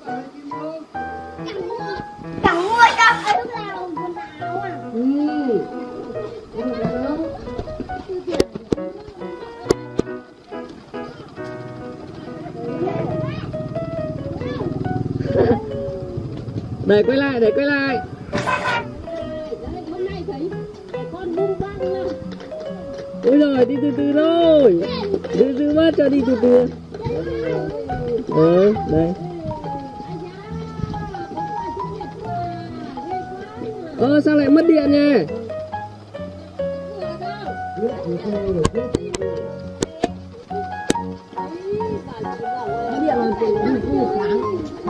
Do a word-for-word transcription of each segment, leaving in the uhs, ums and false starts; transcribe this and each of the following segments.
Chẳng mua đâu, ai lúc nào quần áo à? Ừ. Để quay lại, để quay lại. Hôm nay thấy con bung băng lắm. Ôi rồi, đi từ từ thôi. Từ từ mất cho đi từ từ. Ừ, đây. Ơ, sao lại mất điện nha? Mất điện là từ sáng.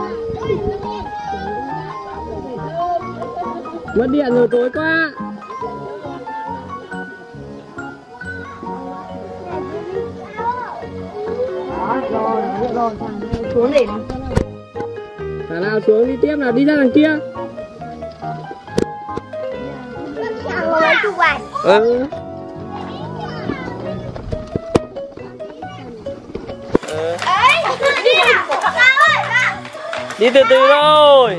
Mất điện rồi, tối quá. Đó, rồi, rồi, xuống để Thả nào xuống đi tiếp nào, đi ra đằng kia. Ừ. Ừ. Đi từ từ thôi.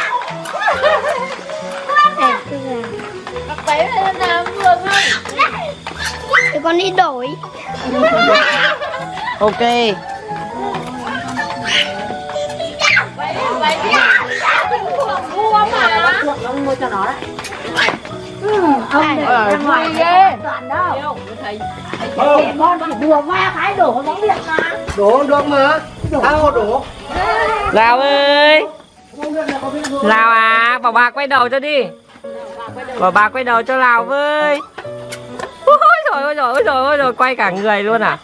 mặc váy này là làm vừa không? Thì con đi đổi. Ok. Váy đi. Mua mà. Ông mua cho nó đấy. Ông để ra ngoài ghê. Toàn đâu. Thầy con chỉ đùa va cái đổ bóng điện mà. Đổ được mà. Sao đổ? Lào ơi. Lào à, bảo bà quay đầu cho đi. Bảo bà quay đầu cho Lào với. Ôi rồi ôi rồi ôi rồi ôi rồi quay cả người luôn à.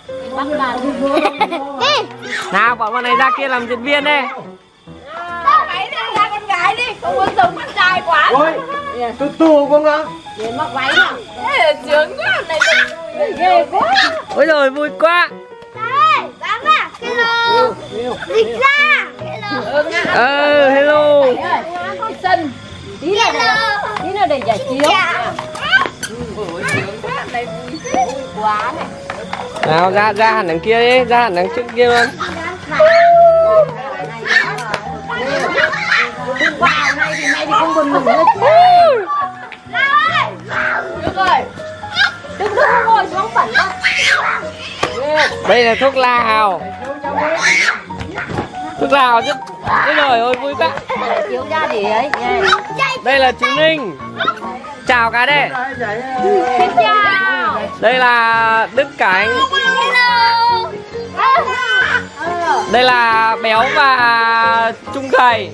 Nào bọn bọn này ra kia làm diễn viên đây. Váy này ra con gái đi, không muốn giống con trai quá. Ôi, từ từ con ạ. Để mặc váy nào. Thế là sướng quá, này ghê quá. Ôi rồi vui quá. Đây, bám vào, hello. Dịch ra, hello. Ờ, hello. Sân. Tí là để, tí là để giải chiếu. Này vui quá này. Nào ra ra hẳn đằng kia đi, ra hẳn đằng trước kia luôn. Vào này thì mày thì không buồn ngủ nữa chứ. Được rồi. Đừng đừng ngồi xuống phẩn đâu. Đây là thuốc lào. Thuốc lào chứ. Ôi trời ơi vui quá. Chiếu ra để ấy. Đây là chú Ninh. Chào cả đây. Xin chào. Đây là Đức Cảnh. Đây là Béo và Trung Gầy.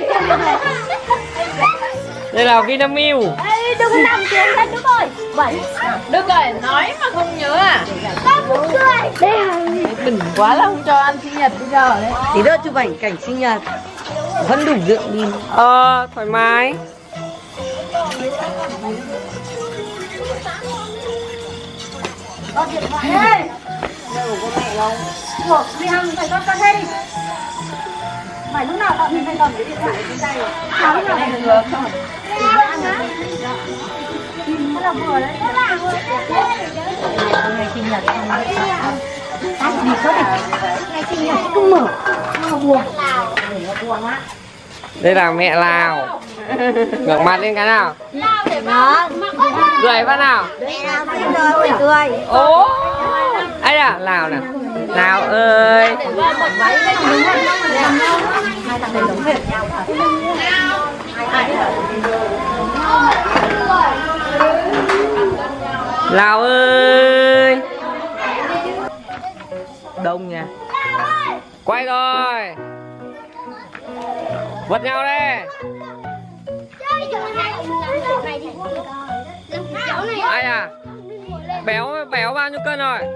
Đây là Vinamilk. Ê, đừng nằm xuống đây Đức ơi. Bẩn. Đức ơi, nói mà không nhớ à? Con muốn cười. Đây là... Đừng quá là không cho ăn sinh nhật bây giờ đấy. Tí nữa chụp ảnh cảnh sinh nhật. Vẫn đủ rượu đi. Ờ, thoải mái. Có điện thoại đây. Ủa, đi ăn phải con con đi. Mày lúc nào tao phải cầm cái điện thoại trên tay rồi. Sao lúc nào phải được không? Ăn á. Nó là vừa đấy. Ngày sinh nhật không? Ăn gì có thể. Ngày sinh nhật cứ mở. Nó buồn. Nó buồn á. Đây là mẹ Lào. Ngẩng mặt lên cái nào. Đó. Cười phát nào. Mẹ Lào xin rồi, cười. Ố. Ấy à, Lào nè. Lào ơi. Hai thằng này giống hệt nhau thật. Lào ơi. Đông nha. Quay rồi. Vật nhau đây. Ai à? Béo béo bao nhiêu cân rồi?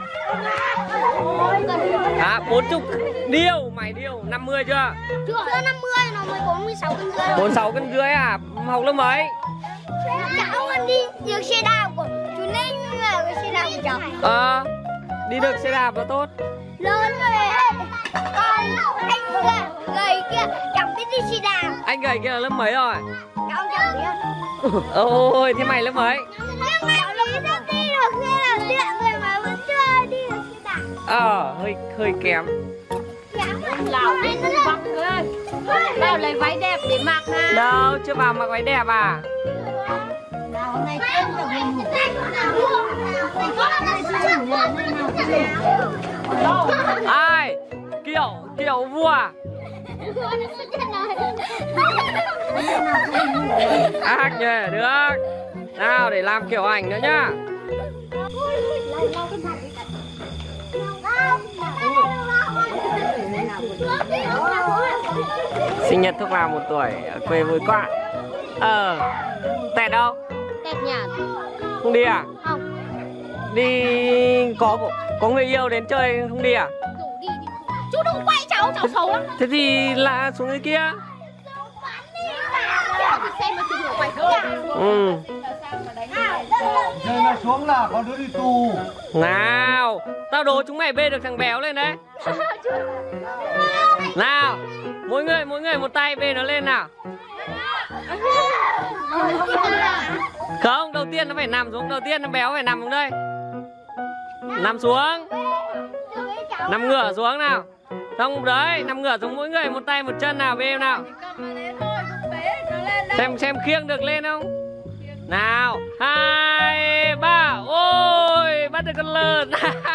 À, bốn chục điêu, mày điêu, năm mươi chưa? Chưa năm mươi, nó mới bốn mươi sáu cân rưỡi. bốn mươi sáu cân rưỡi à? Học lớp mấy? Cháu con đi được xe đạp của chú Ninh là cái xe đạp của cháu. Ờ, đi được xe đạp là tốt. Lớn rồi ấy. Còn anh gầy, gầy kia chẳng biết đi xe đạp. Anh gầy kia là lớp mấy rồi? Cháu chẳng biết. Ôi, thế mày lớp mấy? Nhưng mà cháu đã đi được xe đạp điện rồi mà vẫn chưa đi được xe đạp. Ờ, hơi hơi kém. Lào đi nó vắng rồi. Bảo lấy váy đẹp để mặc ha. Đâu, chưa bảo mặc váy đẹp à? Nào hôm nay tiên được mình. Ai? Kiệu, kiệu vua. Ác nhỉ, được. Nào để làm kiểu ảnh nữa nhá. Sinh nhật thuốc lào một tuổi ở quê vui quá. Ờ, Tẹt đâu? Tẹt nhà. Không đi à? Không. Đi có có người yêu đến chơi không đi à? Rủ đi đi. Chú đừng quay cháu, cháu xấu lắm. Thế thì là xuống dưới kia. Xem mà chú đừng quay cháu. Ừ. Giờ mà xuống là có đứa đi tù. Nào, tao đố chúng mày bê được thằng béo lên đấy. Nào, mỗi người mỗi người một tay bê nó lên nào. Không, đầu tiên nó phải nằm xuống, đầu tiên nó béo phải nằm xuống đây. Nằm xuống. Nằm ngửa xuống nào. Xong đấy, nằm ngửa xuống mỗi người một tay một chân nào bê nào. Xem xem khiêng được lên không? Nào, hai, ba, ôi, bắt được con lợn.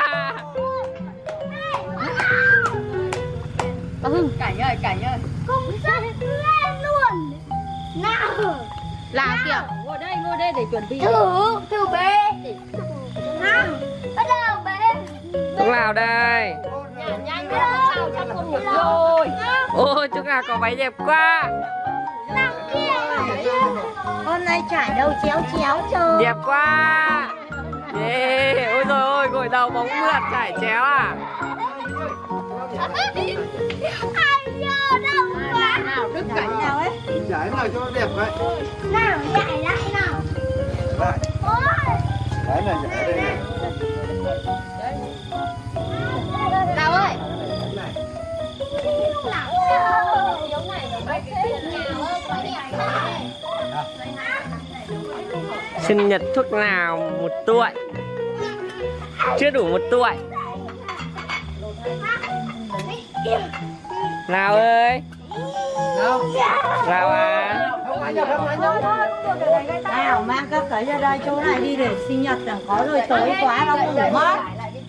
Ừ, cảnh ơi, cảnh ơi. Không sắp lên luôn. Nào. Làm kiểu. Ngồi đây, ngồi đây để chuẩn bị. Thử, thử bê. Nào, bắt đầu bê. Thuốc lào đây. Nhanh, nhanh, nào chắc không được rồi. Ôi, chúng ta có váy đẹp quá. Hôm nay trải đầu chéo chéo trời. Đẹp quá. Yeah. Ôi rồi ôi, gội đầu bóng mượt trải chéo à. Ai nhờ đâu mà. Nào, đứt cảnh nào ấy. Giải nào cho nó đẹp vậy. Nào, giải lại nào. Lại. Ôi. Đấy này, giải đây này. Nào ơi. Sinh nhật thuốc lào một tuổi. Chưa đủ một tuổi. Nào ơi. Nào. Nào à. Không ai nhập, không ai nhập. Nào mang các cái ra đây chỗ này đi để sinh nhật chẳng có rồi tối quá nó ngủ mất.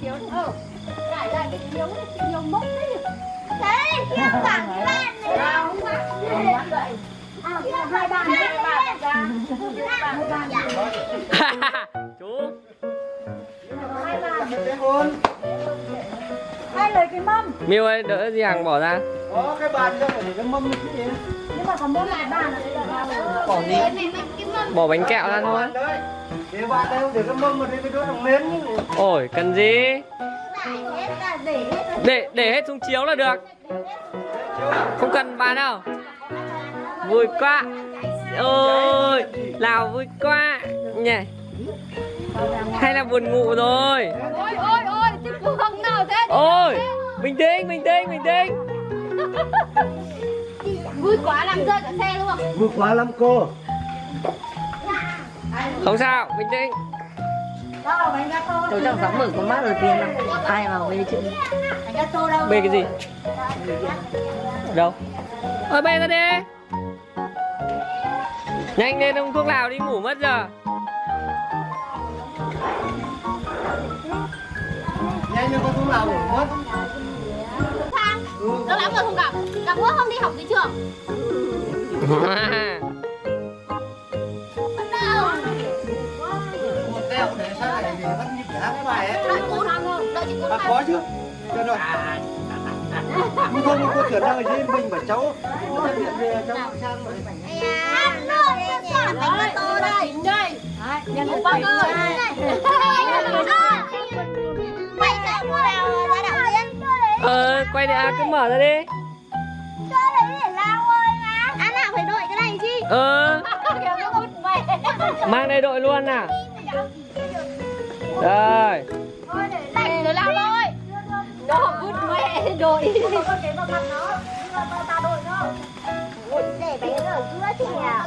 Đấy, kia cả cái bàn này. Hai bàn Chú. Kết hôn. Hai lời cái mâm. Miêu ơi, đỡ gì hàng bỏ ra. Có cái bàn cho phải để cái mâm cái gì. Nhưng mà còn mỗi lại bàn là Bỏ đi. Bỏ bánh kẹo ra thôi. Đấy. Để bàn đây để cái mâm mà đây cái đứa thằng nến. Ôi, cần gì? hết là để hết. Để để hết xuống chiếu là được. Không cần bàn đâu. Vui quá. Ôi, Lào vui quá nhỉ. Hay là buồn ngủ rồi. Ôi ôi ôi, chứ không nào thế. Ôi, bình tĩnh, bình tĩnh, bình tĩnh. Vui quá làm rơi cả xe luôn. Vui quá lắm cô. Không sao, bình tĩnh. Tôi chẳng dám mở con mắt đầu tiên nào. Ai vào bê chuyện. Bê cái gì? Đâu? Ôi bê ra đi. Nhanh lên, ông thuốc lào đi ngủ mất giờ. Nhanh lên con thuốc lào ngủ mất. Thang, lâu lắm rồi không gặp. Gặp bữa không đi học gì trường. Một teo để sao lại để bắt nhịp đá cái bài ấy. Đợi cô thang không? Đợi chị cô À thang. có chứ. Cho rồi. Nhưng không cô chuyển đang ở trên mình bảo cháu. Có thân điện về cháu sang rồi. À, rồi, chọn bánh gato đây. Đây. Nhân bác ơi. Mày sẽ mua nào ra đạo diễn? Ờ, quay đi, à, cứ mở ra đi. Cho đấy để lao ơi mà. À nào phải đội cái này chứ. Ờ, mang đây đội luôn nào. Rồi. Này rồi lao thôi. Đồ vứt mẹ đội. Để vào mặt nó. Ta đội không? Để bánh ở giữa thì à.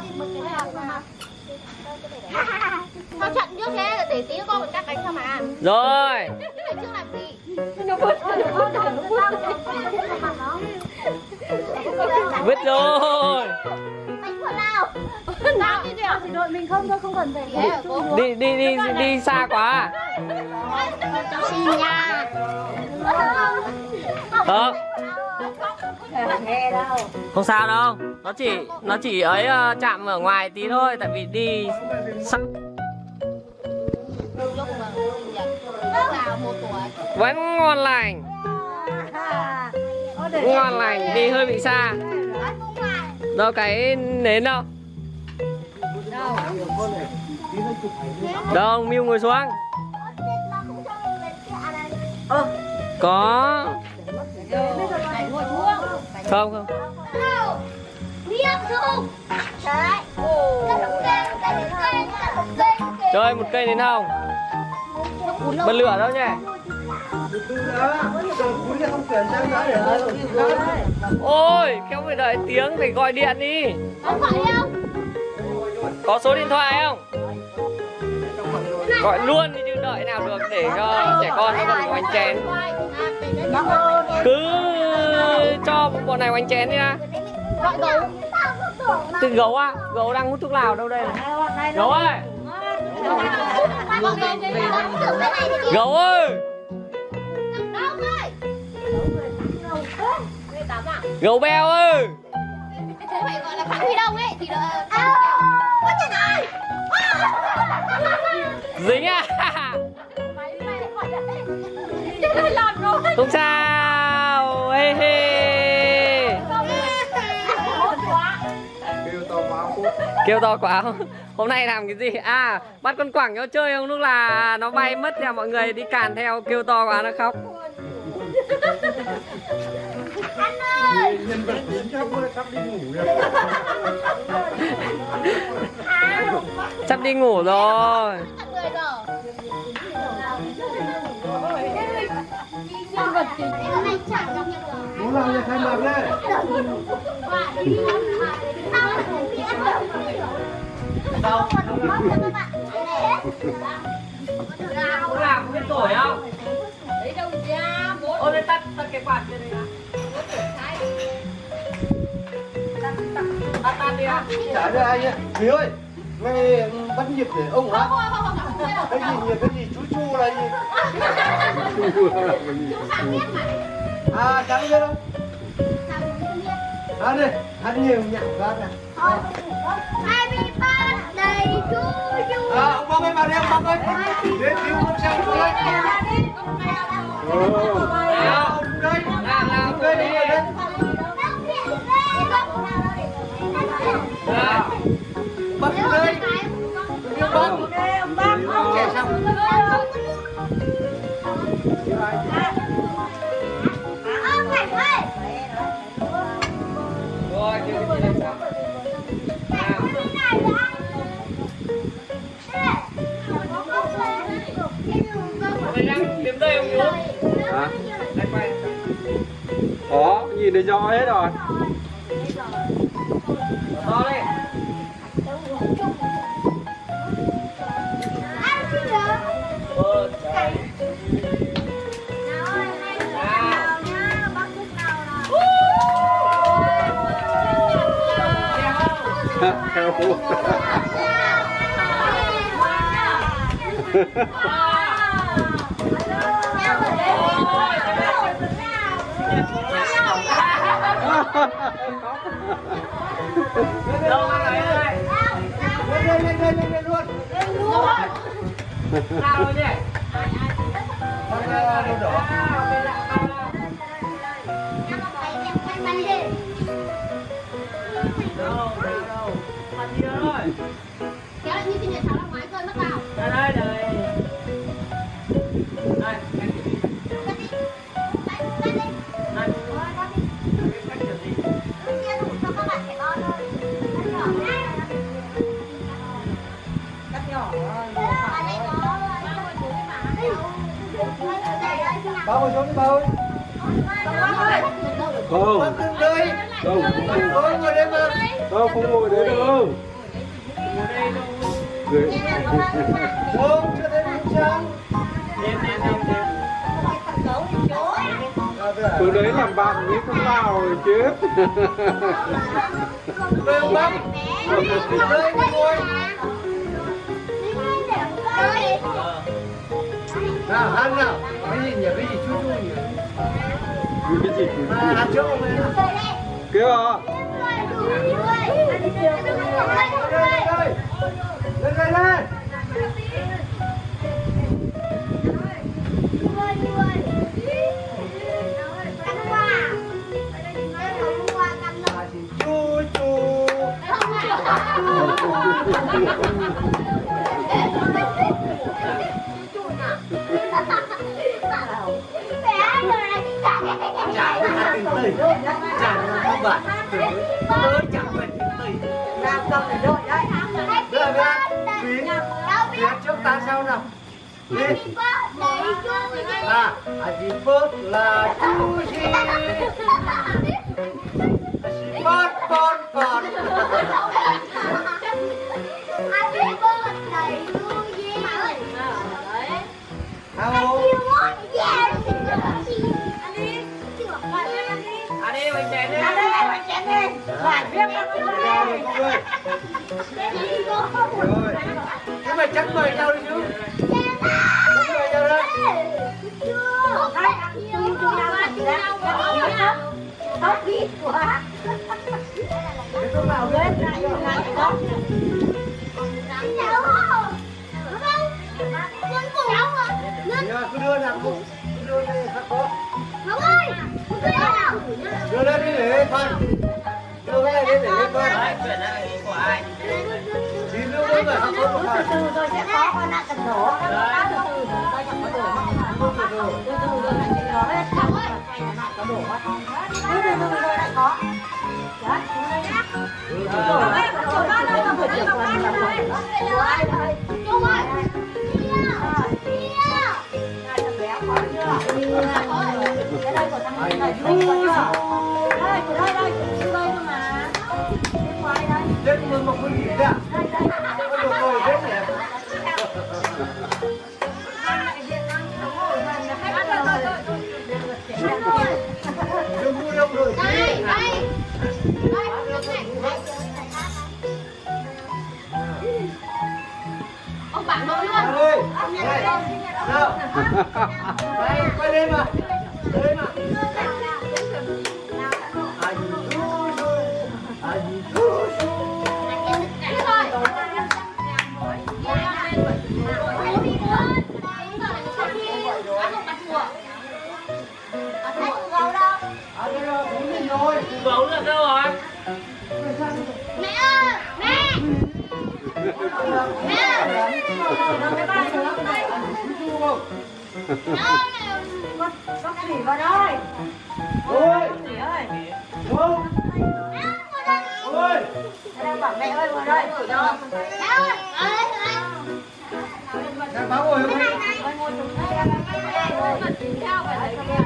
Sao trận trước thế để tí con cắt bánh sao mà. Rồi. Cái trước làm gì? Nó vứt nó vứt nó vứt. Vứt rồi. Nào đi đèo thì đội mình không thôi, không cần phải Đi đi đi đi xa quá. xin nha. Không. Nghe đâu. Không sao đâu. Nó chỉ nó chỉ ấy uh, chạm ở ngoài tí thôi, tại vì đi sắc. Vẫn ngon lành. Ngon lành, đi hơi bị xa. Đâu cái nến đâu? Đâu, Miu ngồi xuống. Có. Không không. Chơi một cây nến hồng. Bật lửa đâu nhỉ? Ôi, không phải đợi tiếng, phải gọi điện đi. Có số điện thoại không? Gọi luôn đi chứ đợi nào được, để cho trẻ con nó còn oanh chén. Cứ cho bọn này oanh chén đi ra. Từ gấu á, gấu đang hút thuốc lào đâu đây này. Gấu ơi. Gấu ơi. Gấu beo ơi. Phải gọi là Phạm Huy Đông ấy thì là có chuyện rồi. Dính à. Không sao. Ê hê. Kêu to quá. Hôm nay làm cái gì? À, bắt con quẳng cho chơi không? Lúc là nó bay mất theo mọi người đi càn theo, kêu to quá nó khóc. Nhân vật chính chắc sắp đi ngủ rồi. Sắp đi ngủ rồi. Bố làm gì khai mạc đây? Bố làm không biết tuổi không? Đấy đâu ra bố. Ôi đây tắt tắt cái quạt kia đây nào. Tắt tắt đi ạ. Trả cho anh ạ. Thúy ơi, mày bắt nhịp để ông hả? Cái gì nhỉ? Cái gì? Chú chu là gì? À, trắng chưa đâu? Ăn đi, ăn nhiều nhạc phát nè. Happy birthday to you. À, ông bác ơi, vào đây ông bác ơi. Đến cứu ông xem tôi. Ồ, đây, làm làm đây, đi đây. Bắt đây. Ông bác, ông trẻ xong. Rồi, kêu cái gì đây sao? Mày đang kiếm đây không Hiếu? Hả? Đây quay. Có, nhìn thấy rõ hết rồi. To lên. Ờ, trời. Theo cô. Đâu ăn đấy đây. Lên lên lên lên lên luôn. Nào rồi nhỉ? Đâu đỏ. Đâu, đâu, đâu. Mặt gì đâu rồi? Kéo lại như sinh nhật cháu là ngoái rơi mất vào. Đây, đây, đây. Đây, cái gì? Đây. Cái cách gì? Chia đủ cho các bạn trẻ con thôi. Cắt nhỏ. Bao ngồi xuống đi bao ơi. Không. Đây. Không. Không ngồi đây mà. Không, không ngồi đấy đâu. Không, chưa thấy bánh trắng. Đêm, đêm, đêm, đêm. À, về Từ đấy làm bạn với con Lào rồi chứ. Đây ông bác. Đây ngồi. Nào ăn nào. Cái gì nhỉ? Cái gì chú chú nhỉ? Cái gì? À, ăn trước ông ấy nào. Kêu à? Lên đây lên. Chú chú. Chả là tình tươi, chả là không bạn, tớ chẳng phải tình tươi. Làm xong để đội đấy. Được chưa? Quý, phía trước ta sau nào. Đi. À, happy birthday là chú gì? Con con con. Happy birthday to you. Hello. Anh đi mình chén đi. Ăn đây, ăn chén đi. Lại viết ăn Rồi. Rồi. Thế mày chắc mời nhau đi chứ. Chắc mời nhau đây. đây, ăn chung chung nhau là gì đấy? Tốt biết quá. Thế lúc nào Lên này, này, đó. Nhờ, cứ đưa nào, cứ đưa đây khắc có. Ngọc ơi, Đưa lên đi để lên con. Đưa cái này lên để lên con. Đấy, chuyện này là của ai? Thì đưa lên rồi khắc có một phần. từ từ rồi sẽ có con nạn tầm đổ. Từ từ rồi tôi chẳng có đổ mắc. Từ từ từ rồi lại cái đó hết. Ngọc ơi, hay là nạn có đổ quá. Từ từ từ rồi lại có. Đấy, từ từ đổ đấy, đổ ba đâu mà phải chịu quan là phải. Đây đây. Trung ơi. Cái đây của thằng này này đây của chưa? Đây của đây đây của đây cơ mà. Bên ngoài đây. Chết mưa một con gì đấy à? Đây đây. Có đồ ngồi hết nhỉ? Đừng vui đâu rồi. Đây đây. Ông bạn nói luôn. Ơi, đây. Nào. Đây, quay lên mà. Lên mà. Anh chú chú. Anh chú chú. Bấu được đâu rồi? Mẹ ơi, mẹ. Mẹ. Bác sĩ vào đây. Ôi. Sĩ ơi. Không. Ôi. Đang bảo mẹ ơi vào đây. Mẹ ơi. Đang báo ngồi không? Ôi ngồi xuống đây em. Theo phải lấy cái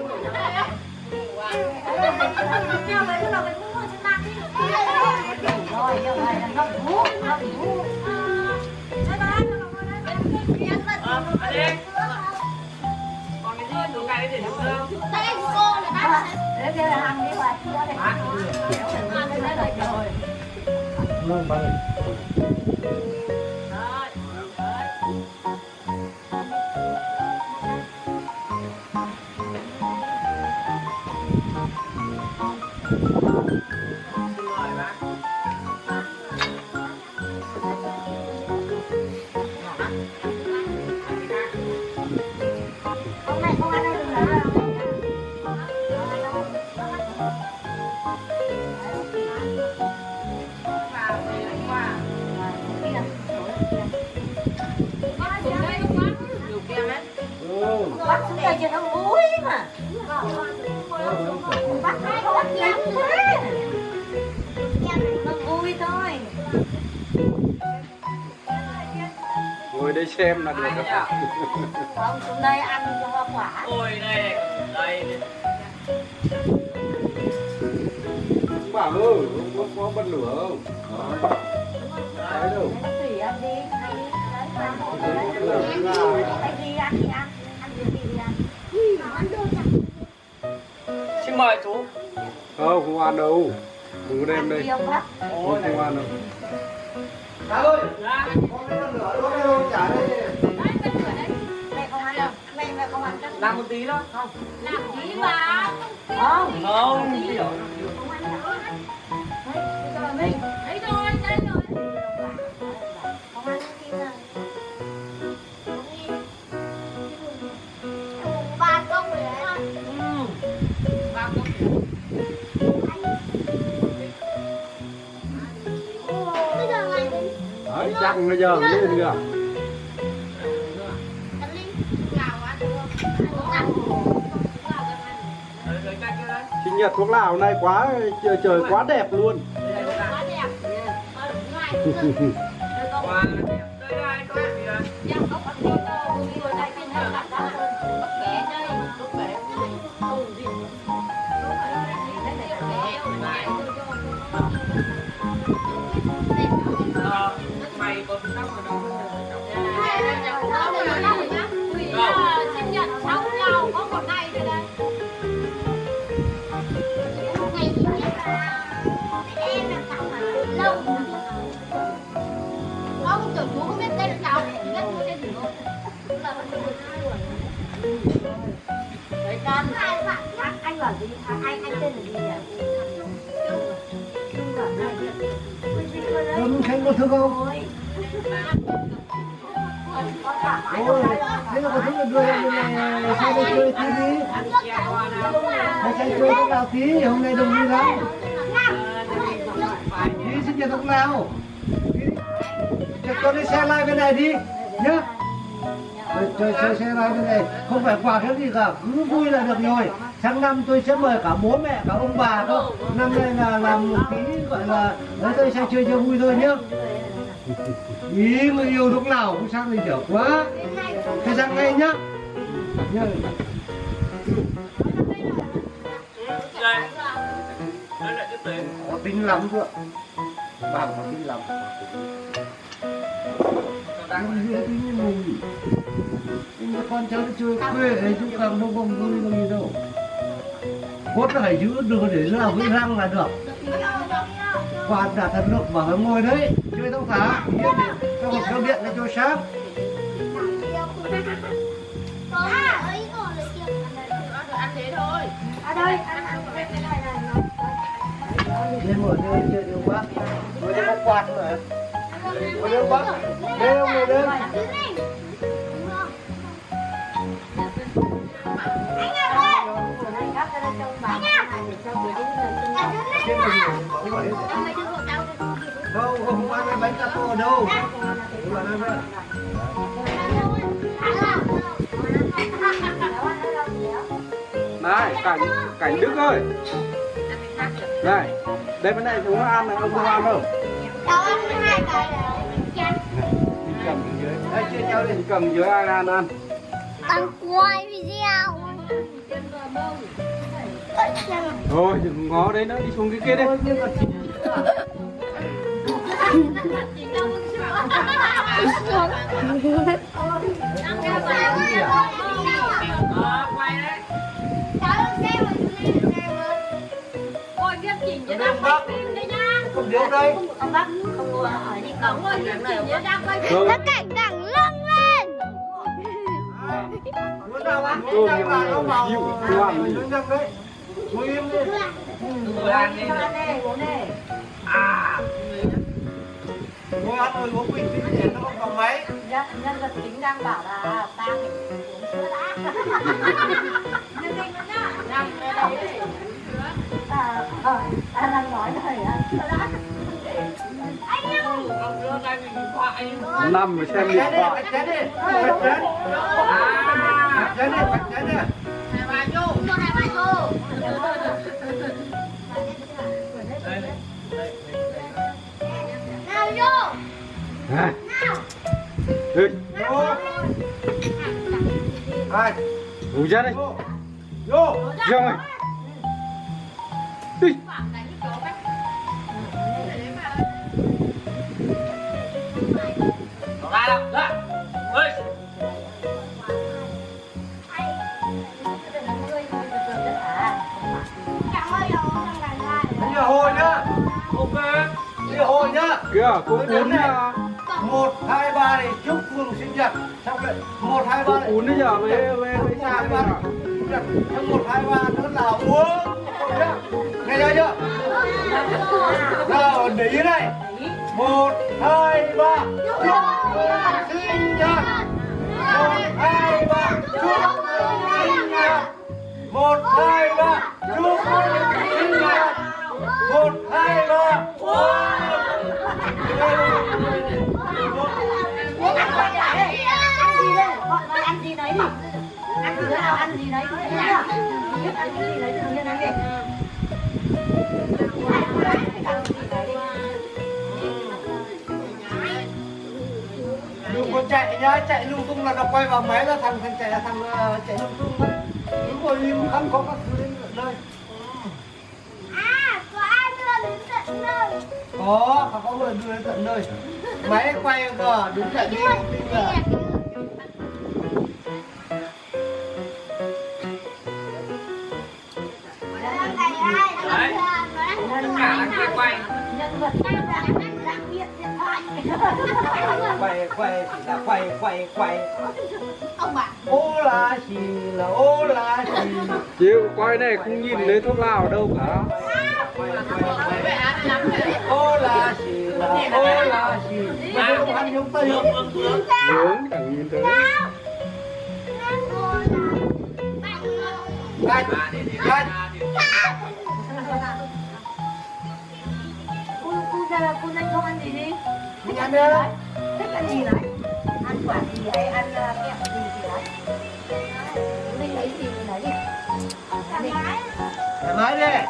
theo lấy cái nào cái mũ trên mặt đi. Rồi, như vậy là ngậm mũ, ngậm mũ. Bye bye. Ờ, anh đi. Còn cái gì đồ cày để được không? Đây cô là bác. Đấy kia là hàng đi vào kia đây. Hàng đây đây rồi. Vâng, bà ơi. Hôm nay không ăn đây được là bắt xuống đây cho nó muối mà. Bắt hai con nhắm thế. Nó vui thôi. Ngồi đây xem là được. Không, xuống đây ăn cho hoa quả. Ôi đây, đây. Bảo ơi, không có bật lửa không? Đấy đâu. Tùy ăn đi, hay đi, đấy, ăn đi, hay đi ăn đi ăn, ăn gì thì đi ăn. Ăn đồ chẳng. mời chú. Không, không ăn đâu. Đừng có đem đây. Không, không ăn đâu. Dạ ơi. Dạ. Con cái lửa đốt đây không? Trả đây. Đấy, cái lửa đấy. Mẹ không ăn đâu. Mẹ mẹ không ăn đâu. Làm một tí thôi. Không. Làm tí mà. Không. Không. Không ăn đâu. Đấy, bây giờ mình. Đấy rồi, đây rồi. Không ăn tí nào. Ba cốc rồi đấy. Ừ. Ba cốc. Đấy, chắc bây giờ lên kìa. Sinh nhật thuốc lào này quá trời, trời quá đẹp luôn. Quá đẹp. Quá đẹp. Đây đây, có gì đây? Dạ, có bác sĩ cô, cô đi đây trên đây đặt ra. Bác bé đây, bác bé. Không gì. Mày có năm ở đâu? Sinh nhật sau nhau có một ngày rồi đây. Ngày sinh nhật em là cháu mà lâu. Ông tưởng chú không biết tên cháu, chỉ biết chú tên gì thôi. Là con được hai rồi. Đấy con. Anh bảo gì? Anh anh tên là gì nhỉ? Trung bảo này. Không khen có thương không? Ôi, thế là có thích là đưa em này sang đây chơi tí đi. Hãy sang chơi thuốc lào tí, hôm nay đông vui lắm. Đi sinh nhật thuốc lào. Cho đi xe lại bên này đi, nhá. Chơi chơi xe lại bên này, không phải quà cái gì cả, cứ vui là được rồi. Sáng năm tôi sẽ mời cả bố mẹ, cả ông bà cơ. Năm nay là làm một tí gọi là đấy tôi sang chơi cho vui thôi nhá. Ý người yêu lúc nào cũng sang thì dở quá. Thế sang ngay nhá. Nhá. Đây. Đây là cái tiền. Có tính lắm cơ. Bà có tính lắm. Đang giữa tính như mùi. Nhưng mà con cháu nó chơi quê ấy chú càng đâu không vui đâu gì đâu. Cốt là phải giữ được để là với răng là được. Quạt đã thật lực bảo phải ngồi đấy. Chơi thông thả. Biết để cho một cơ điện để cho sáng. Ăn thế thôi. À đây, ăn ăn cái này này. Lên ngồi đây chơi điều quá. Ngồi đây có quạt nữa. Ngồi đây quá. Đây không ngồi đây. Không, không ăn bánh taco ở đâu. Không ăn đâu. Này, cảnh cảnh Đức ơi. Này, đây bên này chúng nó ăn là ông không ăn đâu. Cháu ăn hai cái này. Cầm dưới. Đây chia nhau đi cầm dưới ai ăn ăn. Đang quay video. Thôi đừng ngó đấy nữa, đi xuống cái kia đi. Ôi viết chỉnh cho đang quay phim đây nha. Không điếu đây. Ông bác không ở đi cổng ơi viết chỉnh cho đang quay phim. Nó cảnh đẳng lưng lên. Muốn nào ăn? Muốn nào ăn? Không vào. Không ăn gì. Ngồi im đi. Ngồi ăn đi. À. Ngồi ăn rồi uống bình tĩnh để nó không vào máy. Nhân, nhân vật chính đang bảo là ta phải uống sữa đã. Nhân vật chính đó. Đang nghe đâu đấy. À, ờ, ta đang nói rồi ăn sữa đã. Anh ơi. Ông đưa tay mình điện thoại. Nằm mà xem điện thoại. Bạch chén đi. Bạch chén. Bạch chén đi. Bạch chén đi. Hai bài vô. Cho hai bài vô. Nào vô. Này. Đi. Vô. Hai. Ngủ ra đây. Vô. Vô. Vô mày. Đi. Ra đâu? Ra. Ơi. đi hồi nhá. Kìa, cô cún à. Một hai ba này chúc Phương sinh nhật. Xong rồi một hai ba. Cô cún đấy nhở, với với với cha đấy nhở. Xong một hai ba nữa là uống. Nghe chưa chưa? Nào để ý này. Một hai ba chúc Phương sinh nhật. Một hai ba chúc Phương sinh nhật. Một hai ba chúc Phương sinh nhật. Một hai ba ăn gì đấy đi, ăn gì nào ăn gì đấy, biết ăn cái gì đấy thì như thế này. Đừng có chạy nhá, chạy lung tung là nó quay vào máy là thằng thằng chạy là thằng uh, chạy lung tung đấy. Đúng rồi, im không có các thứ đến nơi. À, có ai đưa đến tận nơi? Có,เขาcó người đưa đến tận nơi. Máy quay cơ, đúng chạy đi không đi cơ. Đấy, tất cả là quay quay. Quay quay chỉ là quay quay quay. Ông bạn. Ô là gì là ô là gì. Chịu, quay này không nhìn thấy thuốc lào ở đâu cả. Ô là gì là ô là gì. Mà không ăn giống tây không? Hướng chẳng nhìn thấy. Cách, cách. Cô cô ra là cô danh không ăn gì đi? Mình ăn nữa đâu? Thích ăn gì đấy? Ăn quả gì hay ăn kẹo gì thì đấy. Mình lấy gì mình lấy đi. Thoải mái đi.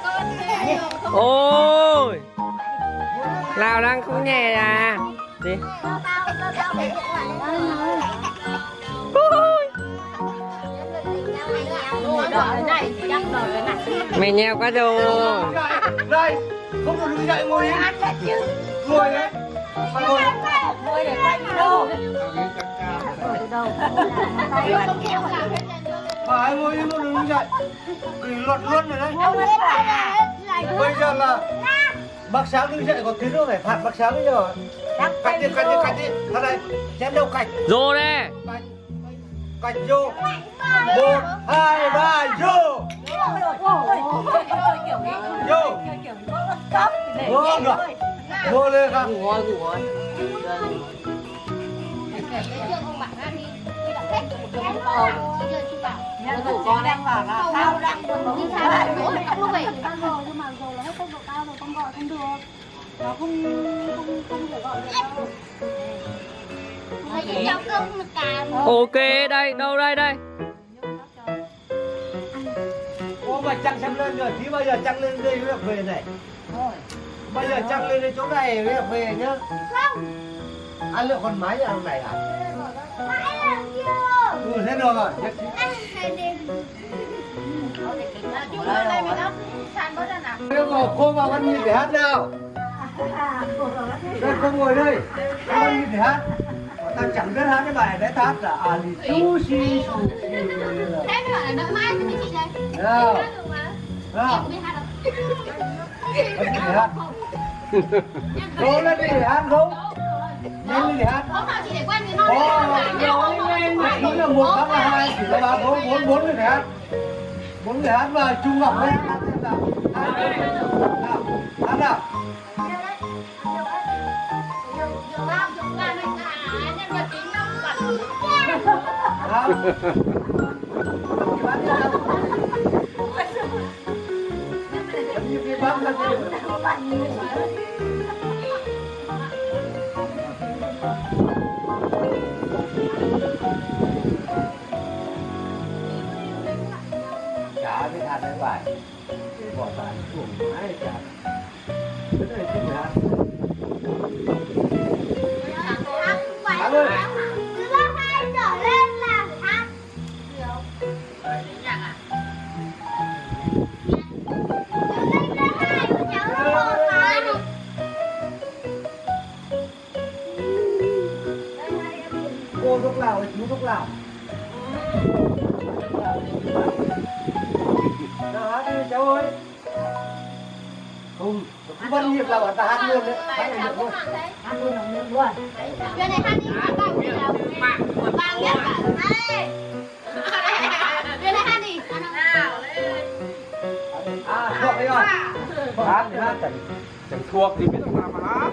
Ôi, Lào đang không nhẹ à. Gì? Mày nheo quá rồi. Đây, không được đứng dậy ngồi đi. Ngồi đấy. Phải ngồi. Ngồi để quay video. Phải ngồi đi, không được đứng dậy. Thì luật luôn rồi đấy. Bây giờ là bác Sáng đứng dậy có tí nữa phải phạt bác Sáng bây giờ. Cạch đi, cạch đi, cạch đi. Thật đây, chém đâu cạch. Vô đây. Cạch, cạch vô. Một, hai, ba, vô. Vô. Vô được. Vô lên không? Ngủ rồi, ngủ rồi. Nhân của con đang bảo là tao đang nhưng mà rồi không về tao rồi nhưng mà rồi là hết tốc độ cao rồi con gọi không được. Nó không không không thể gọi được đâu. Bây giờ cháu cơm cà. Ok đây, đâu đây đây. Ô mà chăng xem lên rồi, tí bây giờ chăng lên đây mới về này. Bây giờ chăng lên đến chỗ này mới về nhá. Không. Ăn lượng con máy ở này à? Mãi làm chưa? Ừ thế được rồi. Bây giờ cô vào Văn Nhìn để hát nào. Đây cô ngồi đây. Văn Nhìn để hát. Tao chẳng biết hát cái bài đấy, tao hát là à lì chú xì xù. Thế mới bảo là đợi mai thì chị đây. Nào. Nào. Em biết hát đâu. Văn Nhìn để hát. Cô lên đi để hát không? Nhanh lên để hát. Không nào chị để quen với nó. Ồ, là một tháng là hai chỉ là ba bốn bốn bốn người hát. Bốn người hát và Trung Ngọc đấy. Nào, hát nào. Nào. Chả biết hát cái bài. Bỏ tàn chuồng mãi chả. Cái này không phải hát. Hát ơi. Từ lớp hai trở lên là hát. Cô thuốc lào, chú thuốc lào. Nào hát đi cháu ơi. Không, Văn Hiệp là bọn ta hát luôn đấy. Hát được luôn. Hát luôn là miệng luôn. Cái này hát đi, hát bao nhiêu nào? Bao nhất cả. Đây. Cái này hát đi. Nào, lên. À, thuộc đấy rồi. Hát thì hát chẳng Chẳng thuộc thì biết làm mà hát.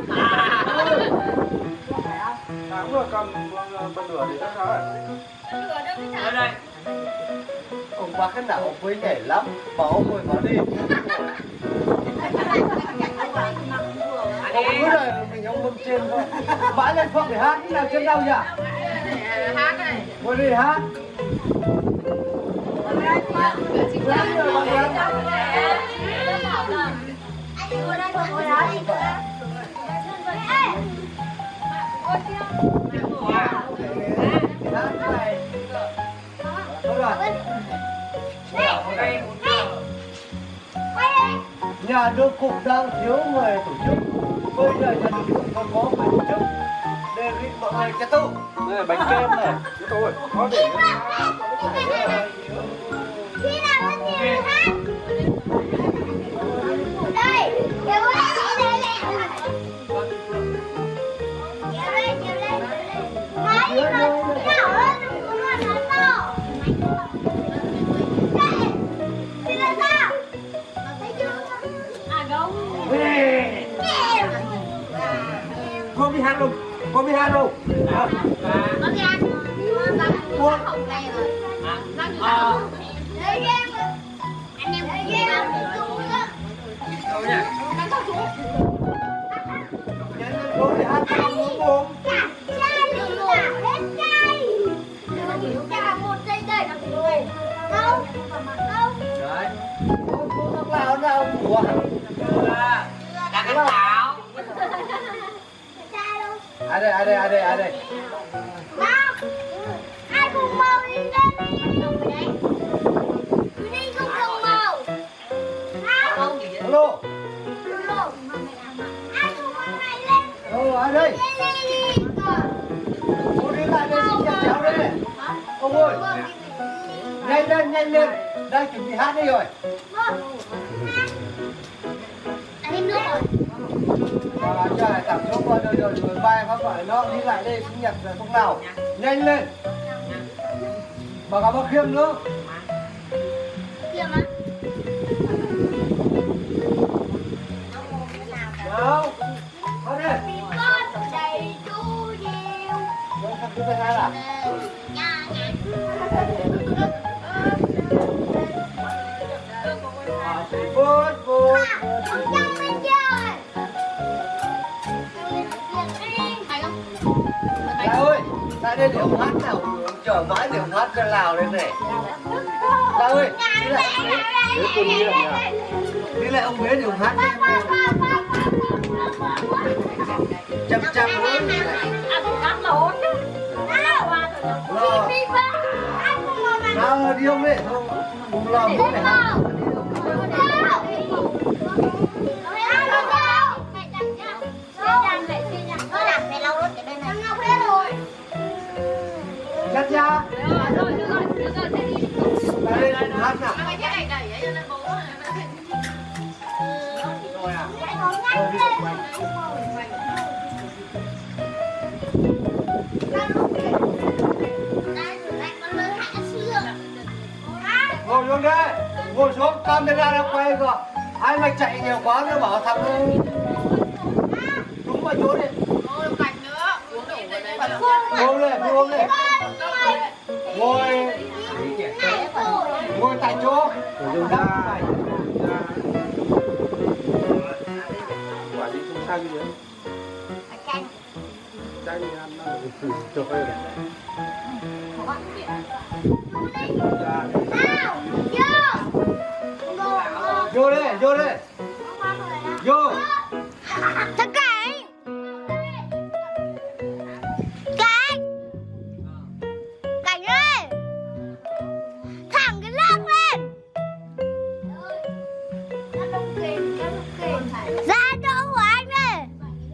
Sáng vừa cầm bật lửa thì chắc sao ấy. Ở đây. ông bác cái nào ông với nhảy lắm. Bảo ông ngồi vào đi. Ông cứ đời mình ông bưng trên thôi. Mãi lên phòng để hát, nào chân đau nhỉ? Hát này. Ngồi đi hát. Nhà nước cục đang thiếu người tổ chức. Bây giờ nhà nước cục không có người tổ chức. Đề nghị mọi người cho tu. Đây là bánh kem này. Cái tôi có để Khi nào có nhiều hát. Đây, kéo lên, kéo lên. Kéo lên, kéo lên. Đấy, nhưng mà nhỏ hơn, đừng có nói to. Đây, đi lên sao? Thấy chưa? À đúng. Con đi hát đâu? Con đi hát đâu? Con đi ăn. Con không này rồi. Ờ. Đây game. Anh em thấy game không? Đâu nhỉ? Đang khóc xuống. Con đi hát không muốn không? Cả chai luôn. Hết chai. Chắc là một giây đây là rồi. Đâu? Đâu? Đấy. Con nước lào nào của? Đang ăn táo. Chai đâu? Ai đây, ai đây, ai đây, ai đây? Ba. Ai cùng màu đi lên đi. Đi cùng cùng màu. Không. Alo. Alo. Ai cùng màu này lên. Alo, ai đây? Lên đi đi. Cô đi lại đây xin chào cháu đây. Ông ơi. Nhanh lên, nhanh lên. Đang chuẩn bị hát đây rồi. Anh nước rồi. À, chờ lại cảm xúc rồi, rồi, rồi, rồi, bay không phải nó đi lại đây sinh nhật là lúc nào. Nhanh lên. Mà cả bác Khiêm nữa. Khiêm á? Đâu? Con đây. Con đầy chú nhiều. Con thằng thứ hai à? Nhà nhà. Bút, bút. Ông Trăng bên chơi. Phải không? Dạ ơi, tại đây để ông hát nào, chở mãi để ông hát cho Lào lên này. Dạ ơi, đi lại ông Bế. Đấy tôi nghĩ là Đi lại ông Bế để ông hát. Chăm chăm luôn. Lo. Nào đi ông đấy, không, không lo muốn để hát. Chắc ra. Đây, hát nào. Rồi à? Rồi đi được quay. Ngồi xuống đây. Ngồi xuống, camera đang quay rồi. Ai mà chạy nhiều quá nó bảo thằng đúng vào chỗ đi. Ngồi lên, ngồi lên. Ngồi. Ngồi tại chỗ. dùng ra quả gì không sang gì nữa. Chanh ăn trời ơi. Vô đây, vô đây. Vô. Thằng Cảnh. Cảnh. Cảnh ơi. Thẳng cái lưng lên. Ra chỗ của anh đây.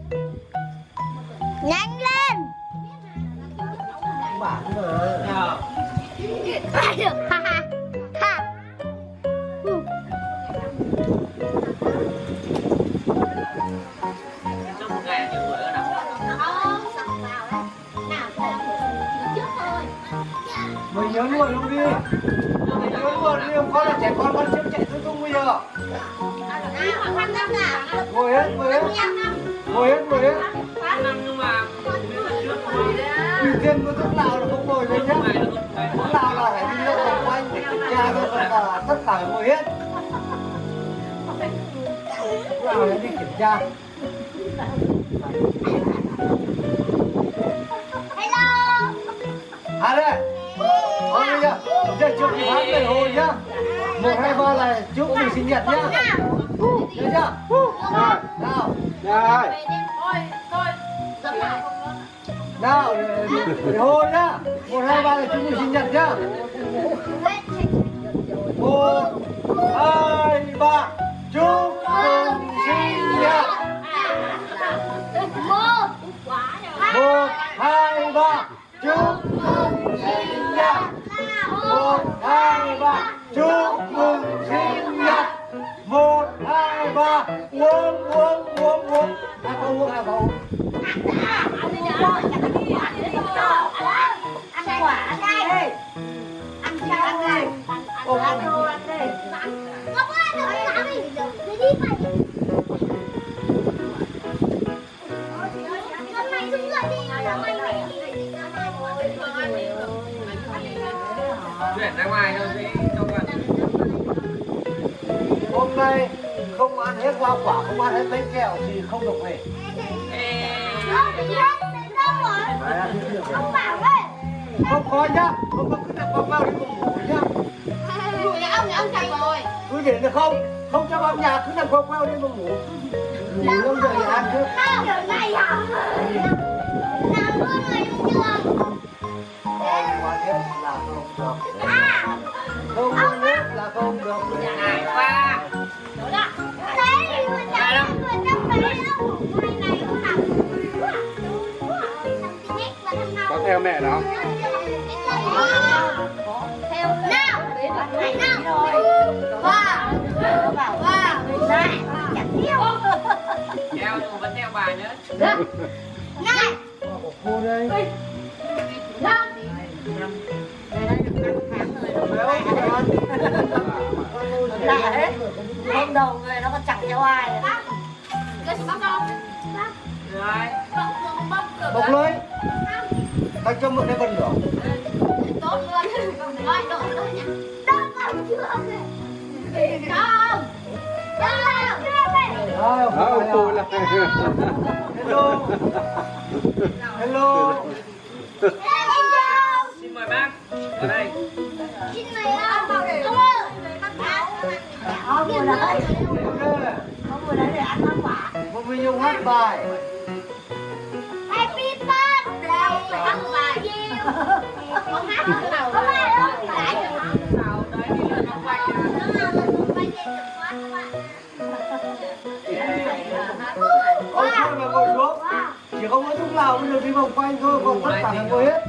Nhanh lên. Bản mà. Được. Ha ha. Ha. ngồi luôn đi. Ngồi ngồi đi, không có là trẻ con con chưa chạy tung tung bây giờ. Ngồi hết, ngồi hết. Ngồi hết, ngồi hết. Vì tiền có thuốc lào là không ngồi đấy nhá. Thuốc lào là phải đi đâu của anh để kiểm tra thôi, còn là tất cả phải ngồi hết. Thuốc lào là đi kiểm tra. Hát đây. Thôi bây giờ, giờ chúc chị hát về hồi nhá. Một, hai, ba là chúc mừng sinh nhật nhá. Được chưa? Rồi, nào. Rồi. Nào, để hồi nhá. Một, hai, ba là chúc mừng sinh nhật nhá. Một, hai, ba. Chúc mừng sinh nhật. Một, hai, ba. Chúc mừng sinh nhật. Một, hai, ba. Chúc mừng sinh nhật. Một, hai, ba. Uống, uống, uống, uống. À, không uống, à, không. Ăn quả, ăn đây. Ăn cháo, ăn đây. Ôm, Ăn đồ, ăn đây. Không có ăn được cả mình. Đi đi mày. Con mày xuống rồi đi. Con mày mày đi. Chuyển ra ngoài thôi đi cho gần. hôm nay không ăn hết hoa quả, không ăn hết bánh kẹo thì không được về. Ông bảo đấy. Không có nhá, không có cứ đặt bom bao đi cùng ngủ nhá. Ngủ nhà ông nhà ông chạy rồi. Cứ để được không? Không cho vào nhà cứ nằm bom bao đi mà ngủ. Ngủ lâu rồi thì ăn chứ. Sao kiểu này hả? Làm luôn rồi không chưa? Mà thế là không được. À. Không ăn hết là không được. Này qua. Đấy, người ta người ta phải đâu. Ngày này không làm. Có theo mẹ đó. Theo nào. Này nào. Wow. Wow. Này. Chẳng yêu. Theo dù vẫn theo bài nữa. Này. Cô đây. Đâu. Lạ đấy. Hôm đầu người nó còn chẳng theo ai. Cái số không? Rồi. Bốc lưới. Ta cho mượn cái vần nữa. Tốt luôn. Rồi, đổ nữa nhá. Đâu còn chưa về. Không. Đâu chưa về. Đó, Đó, tôi là hello. Hello. Xin mời bác. Ở đây. Xin mời ông vào để không ơi. Không ngồi đấy. Không ngồi đấy để ăn hoa quả. Một mình nhung hát bài. Happy birthday. Ăn bài gì? Con hát không nào. Có bài không? Lại được không? Nào, đấy đi lên nó quay. Ôi thôi mà ngồi xuống. Chỉ không có thuốc lào bây giờ đi vòng quanh thôi, còn tất cả là ngồi hết.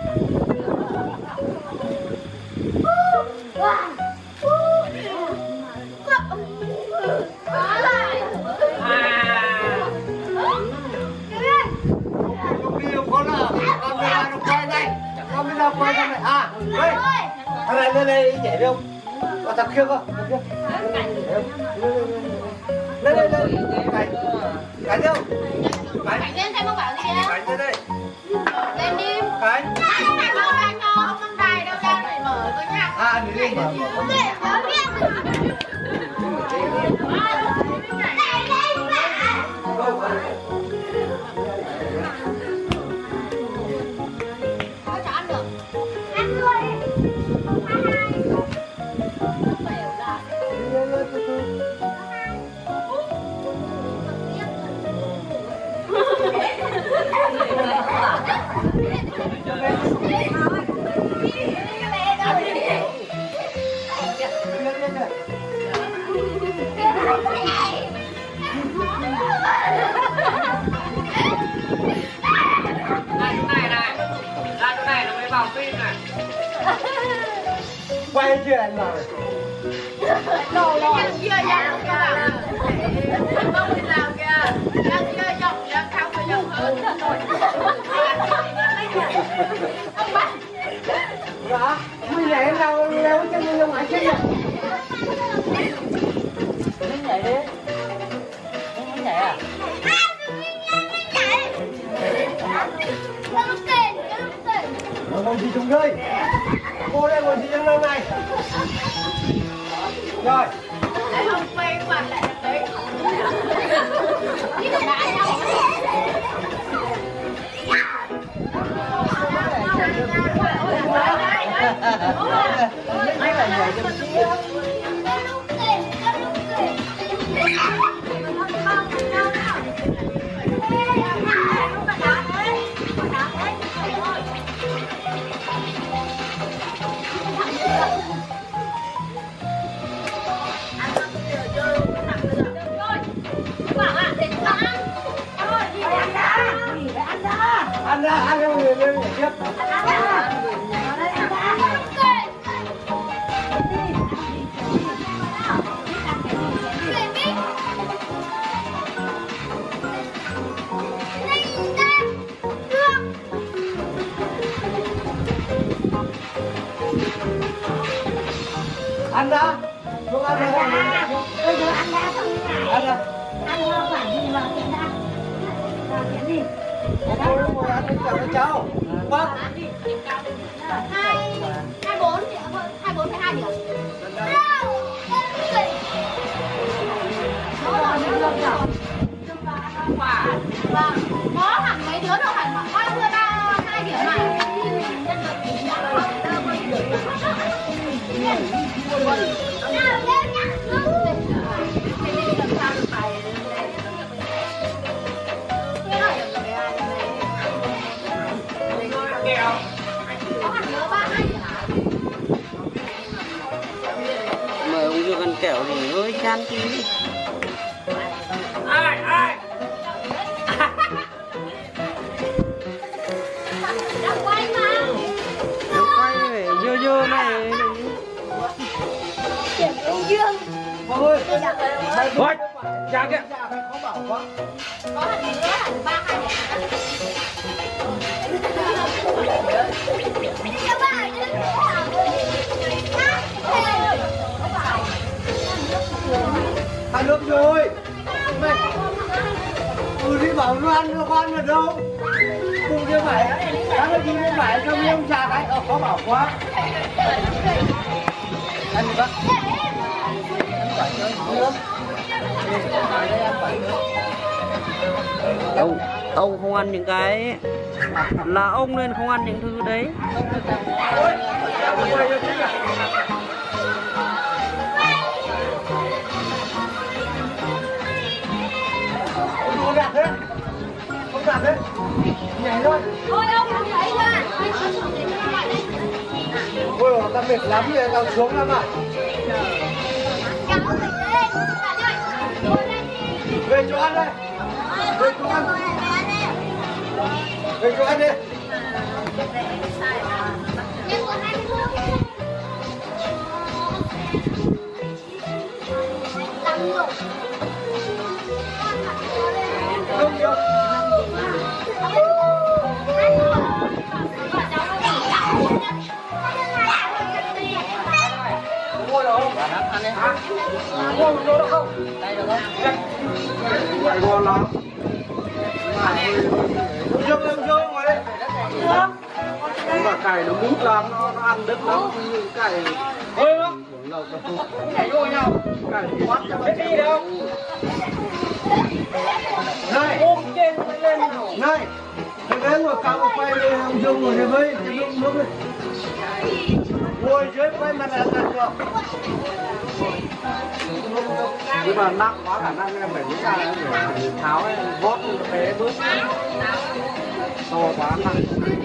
Không đi không có là camera nó quay đây. Camera quay đây này. À, đây. Thằng này lên đây nhảy đi không? Ở thằng kia cơ. Thằng kia. Lên lên lên. Cảnh. Cảnh đâu? Cảnh. Cảnh lên xem ông bảo gì đấy. Cảnh lên đây. Lên đi. Cảnh. Không phải đâu anh cho ông con đài đâu ra này mở tôi nhá. À, đi đi mở. Để nhớ biết. Này lên mà. Có cho ăn được. Ăn luôn đi. Hai hai. Bèo là. Lên lên từ từ. Ra chỗ này này. Ra chỗ này nó mới vào phim này. Quay chưa anh nào? Đồ rồi. Chưa ra đâu cả. Không đi làm kìa. Ra chưa dọc ra cao phải dọc hơn. Dạ, mình nhảy nào ngồi gì chúng đây? Cô đây ngồi gì trong lâu này? Rồi. Để không quen mà lại đấy. Đi được lại đâu. Ăn ra, ăn ra người lên để tiếp. Ăn ra. Không ăn ra. Bây giờ ăn ra không ngại. Ăn ra. Ăn không phải gì mà tiền ra. Ra tiền gì? Cô nó ngồi ăn với cả với cháu. Bác. Hai, hai bốn, hai bốn phẩy hai điểm. Vâng, có hẳn mấy đứa đâu hẳn bao nhiêu ba hai điểm mà. Mời ông Dương ăn kẹo thì hơi chan tí. Ai ai. Đang quay mà. Quay về dơ dơ này. Ông Dương. Ôi. Thôi. Ra kìa. Có hẳn mấy đứa hẳn ba hai điểm. Các bạn Hai nước rồi. Mày. Ừ đi bảo nó ăn nó ăn ở đâu? Cùng chưa phải. Ăn cái gì không phải cho mấy ông già cái. Ờ khó bảo quá. Ăn gì bác? Ông ông không ăn những cái là ông nên không ăn những thứ đấy. Không đặt đấy. Không đặt đấy. Nhảy thôi. ôi ông không thấy ra. Ôi ta mệt lắm rồi, tao xuống lắm à. Kéo mình lên. Bạn ơi. Ngồi lên đi. Về chỗ ăn đây. Về chỗ ăn. Về chỗ ăn đi. Nhưng còn ăn không? Tăng ngược. Không nhiều. Ngồi đâu không? Ăn đi. Ngồi ngồi đâu không? Đây được không? Đây ngon lắm. Dương Dương Dương ngồi đây. Đúng là cày nó mút lắm, nó, nó ăn đứt lắm. Cày ôi nó. Cày vô nhau. Cày quát cho nó đi đâu. Này, ôm trên lên. Này. Cái ghế ngồi cao một quay đi, ông Dương ngồi đây với, cái nước nước đi. Ngồi dưới quay mặt là ăn được. Nhưng mà nặng quá khả năng em phải đứng ra để tháo ấy, vót bé bước. To quá nặng.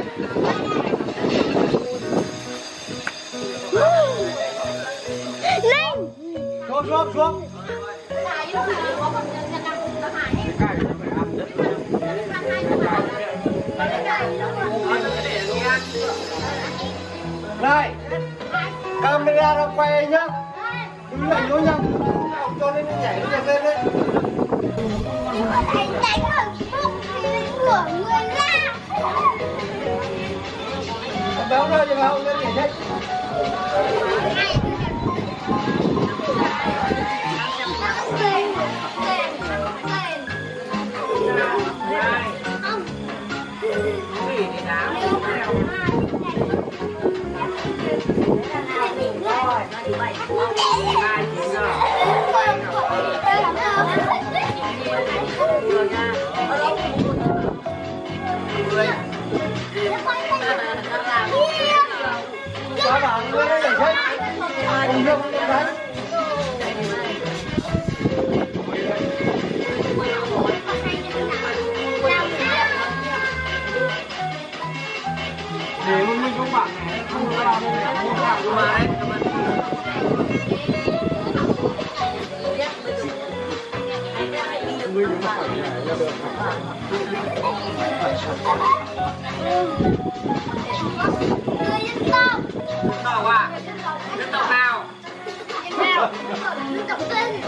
Lên. Xuống xuống xuống. Này, camera nó quay nhá. Đứng lại nhố nhau. Cho nên nó nhảy nó lên đấy. Đánh đánh ở bụng của người ra. Béo ra cho béo lên nhảy đấy. Không. Người những mặt nhảy ra được. Tàu à? Nước tàu nào? Nước tàu kinh.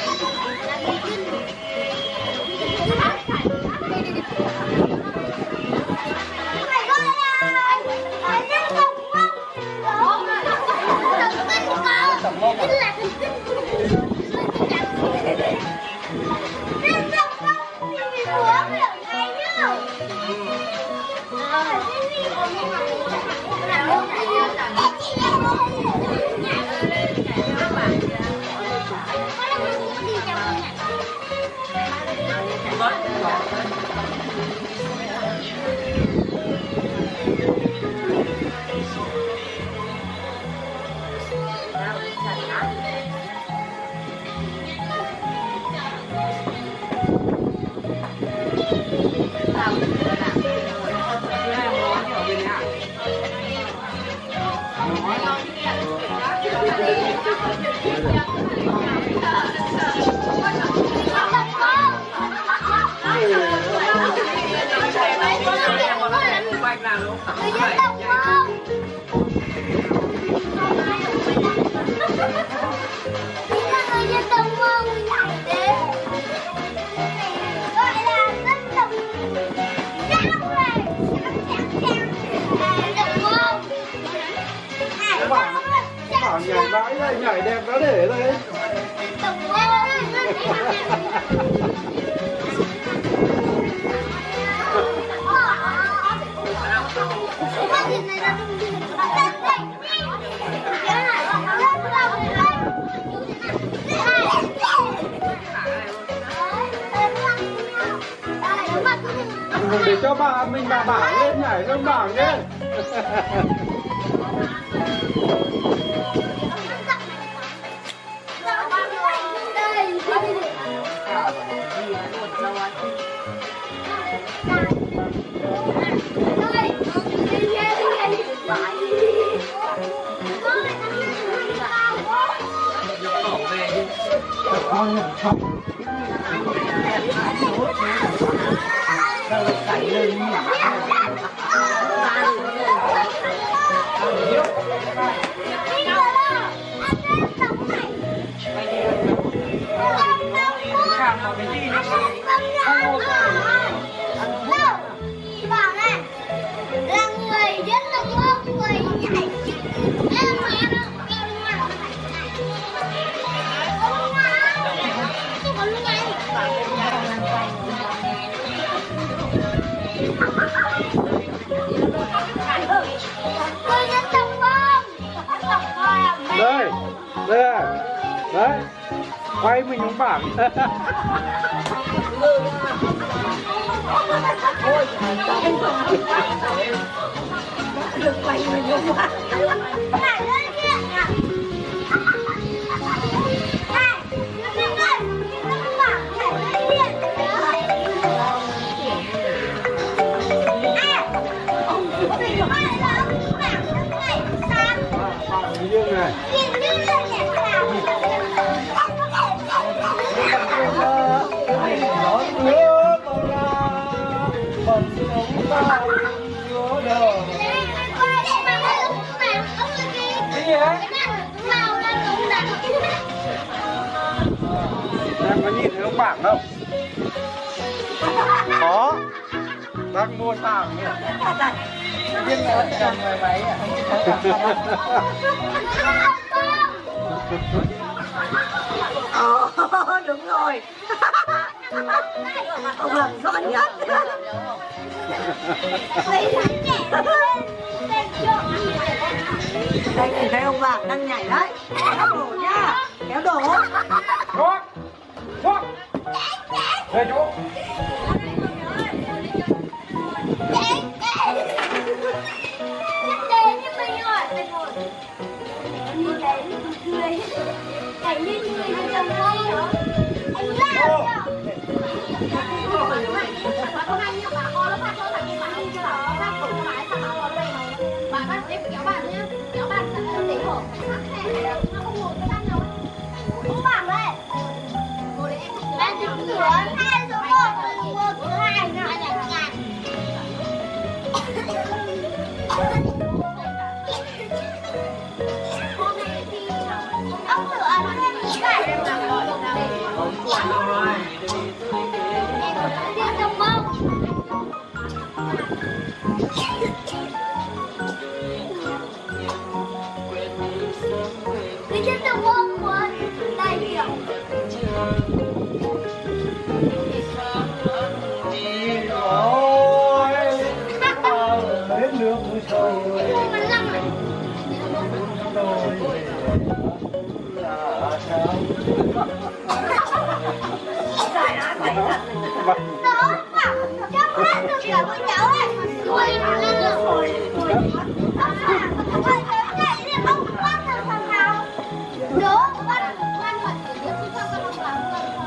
Bảo nhảy vãi đây, nhảy đẹp đó để đây. Để cho bà mình bà bảng lên nhảy lên bảng nhé. Đây, đây, đấy, quay mình xuống bảng. Được quay mình xuống bảng. Này. Em có nhìn thấy ông bảng không? Có. Đang mua tảng nữa. Nhưng mà cần người máy à? Ờ, đúng rồi. Ông làm giỏi nhất. Đây nhìn thấy ông Vàng đang nhảy đấy. Kéo đổ nhá. Kéo đổ. Thoát. Thoát. Về chỗ. Cảnh như người đi cầm thôi. Anh lao nhá. Có hai nhá, bà con nó phát cho thằng kia bà không cho nó phát cổ cho bà ấy, thằng nó vào đây này. Bà bắt tiếp kéo bạn nhá. Kéo bạn sẽ để hổ. Ông tự ăn cái này là Không quản rồi. đi trong mông. Đi trên trong mông của đại biểu. Ôi, hết nước rồi. Mình lăn rồi. Đó, cho phát được cả với cháu ấy. Ôi, lên rồi. Không phải, không phải cái này thì không bắt được thằng nào. Đó, bắt quan hệ của địa phương sao không làm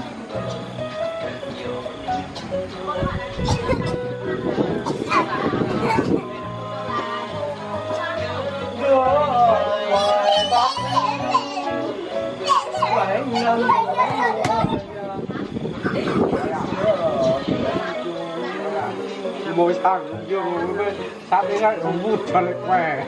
Phải ngân. Môi sang dương sát đến lại không vụt cho lại khỏe.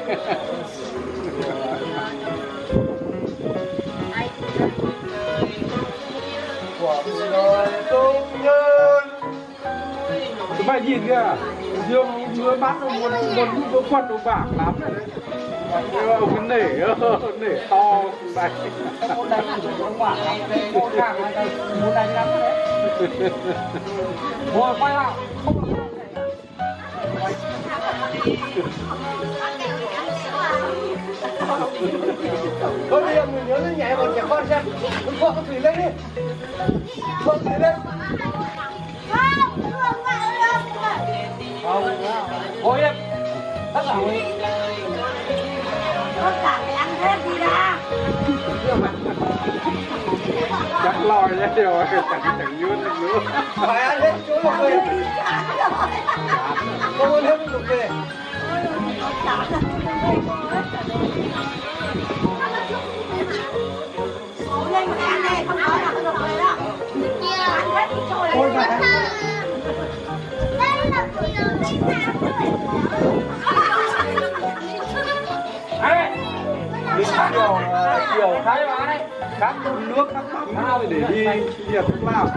Tụi mày nhìn kìa, dương dưới mắt nó muốn muốn có quần đồ bạc lắm rồi đấy. Ông cái nể nể to này. Muốn đánh thì không quả lắm, có càng này muốn đánh lắm đấy. Ngồi quay lại, không thôi bây giờ mình nhớ lên nhảy bọn trẻ con xem. Con vợ con Thủy lên đi. Vợ Thủy lên. Không, thôi em. Tất cả mình. Tất cả phải ăn hết đi ra. Chắc lòi ra rồi, chẳng chẳng nhún được nữa. Phải ăn hết chỗ lục về. Không ăn hết lục về. Lên mà ăn này, không nói là không được rồi đó. Ăn hết đi rồi. Ôi mà ăn. Đây là chiều đi nào rồi. Ê! Đi chiều, chiều thái hóa đấy. Cắt nước, cắt mắm để đi nhiệt thuốc lào.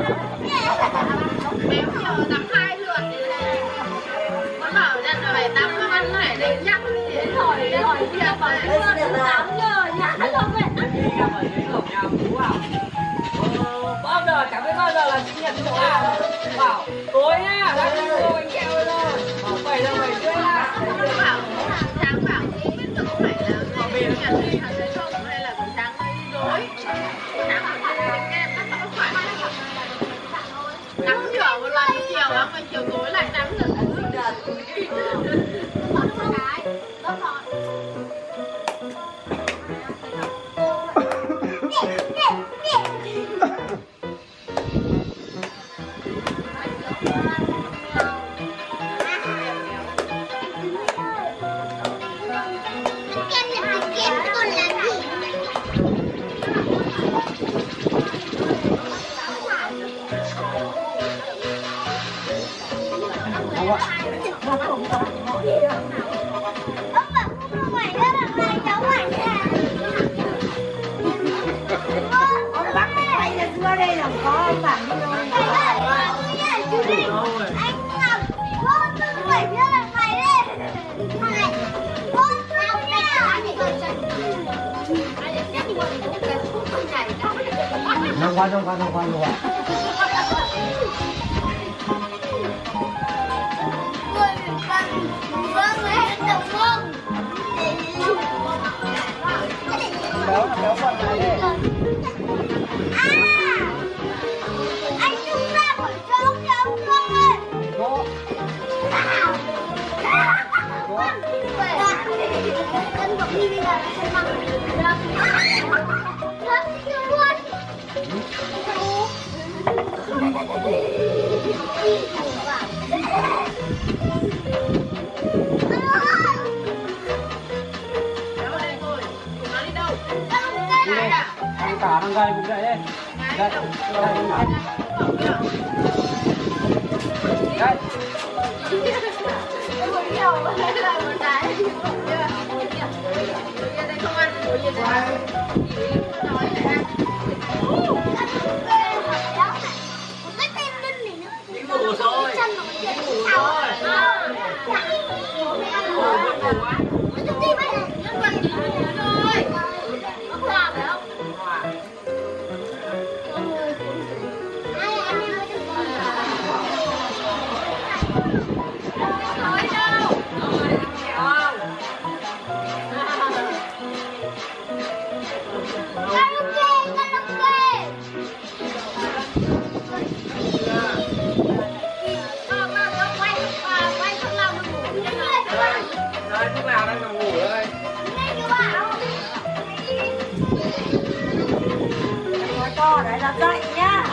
Béo giờ tắm hai lượt thì con bảo rằng là phải tắm con ăn này để nhắc để hỏi để hỏi việc mà tắm giờ nhã không vậy. Bao giờ chẳng biết bao giờ là sinh nhật của bà bảo tối nhá đã đi mua bánh kẹo rồi bảo bảy giờ bảy rưỡi là Bảo sáng bảo không biết được có phải là ngày sinh nhật hay là không hay là buổi sáng đi dối. Sáng bảo bánh kem nó không phải. Tắm rửa một lần chiều lắm mà chiều tối lại tắm được. Ông bảo không mua mày nữa là mày cháu mày nè. Ông bắt mày là xưa đây là có ông bảo đi đâu. Anh Ngọc, con tôi mày nữa là mày đây. Mày, con tôi nha. Không qua, không qua, không qua, không qua. Vâng, hết đồng không? Béo, béo phần này đi. À, anh chúng ta phải trốn cho ông Phương ơi. Có. Anhบอกđi bây giờ sẽ mang ra. Nó chưa luôn. Anh cả đang gai cũng vậy đấy. Đây, đây, đây. Đây. Một điều là một cái. không ăn đồ gì này. Nói này ăn. Ngủ rồi. Ngủ rồi. Lúc nào đang nằm ngủ đây? Nói to đấy là dậy nhá.